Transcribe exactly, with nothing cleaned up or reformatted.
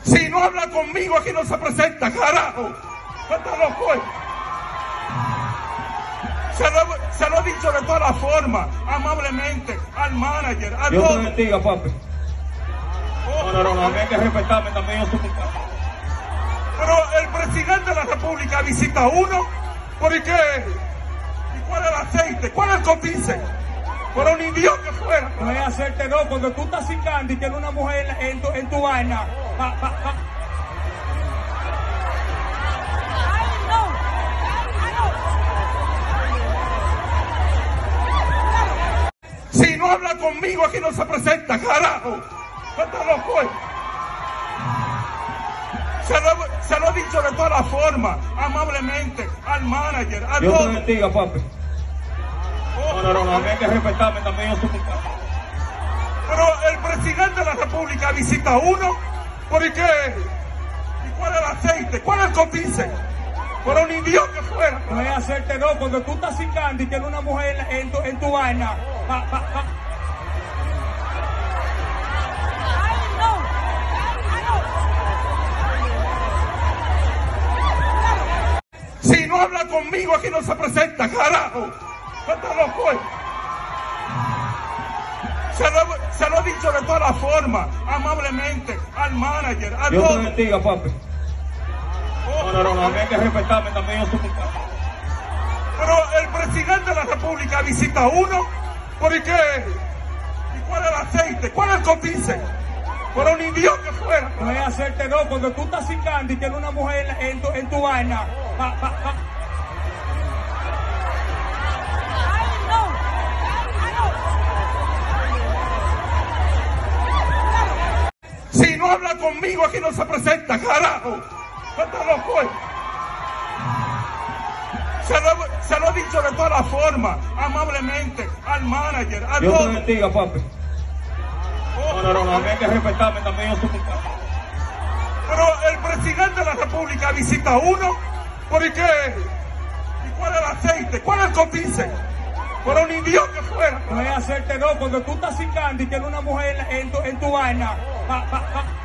Si no habla conmigo, aquí no se presenta, carajo. ¿Qué está loco? Se lo, se lo he dicho de todas las formas, amablemente, al manager, a Dios todos. te bendiga, papi. Oh, No, no, no, a mí hay que respetarme también, yo soy mi casa. Pero el presidente de la República visita a uno, ¿por qué? ¿Y cuál es el aceite? ¿Cuál es el cotice? Pero ni Dios que fuera. No es hacerte no, cuando tú estás cingando y tienes una mujer en tu, en tu vaina. Pa, pa, pa. Si no habla conmigo, aquí no se presenta, carajo. ¿Qué está loco? Se lo, se lo he dicho de todas las formas, amablemente, al manager, a Dios te todos. bendiga, papi. Oh, No, no, no, no, a mí hay que respetarme también, yo soy mi casa. Pero el presidente de la República visita a uno, ¿por qué? ¿Y cuál es el aceite? ¿Cuál es el cotice? Pero ni Dios que fuera. No es hacerte no, cuando tú estás cingando y tienes una mujer en tu, en tu vaina. Pa, pa, pa. Si no habla conmigo, aquí no se presenta, carajo. ¿Qué está loco? Se lo, se lo he dicho de todas las formas, amablemente, al manager, a Dios te todos. bendiga, papi. Oh, No, no, no, no, a mí hay que respetarme también, yo soy mi casa. Pero el presidente de la República visita a uno, ¿por qué? ¿Y cuál es el aceite? ¿Cuál es el cotice? Pero ni Dios que fuera. No es hacerte no, cuando tú estás cingando y tienes una mujer en tu, en tu vaina. Pa, pa, pa. Si no habla conmigo, aquí no se presenta, carajo. ¿Qué está loco? Se lo, se lo he dicho de todas las formas, amablemente, al manager, a Dios te todos. bendiga, papi. Oh, No, no, no, no, a mí hay que respetarme también, yo soy mi casa. pero el presidente de la República visita a uno, ¿por qué? ¿Y cuál es el aceite? ¿Cuál es el cotice? Pero ni Dios que fuera. No es hacerte no, cuando tú estás cingando y tienes una mujer en tu, en tu vaina. Pa, pa, pa.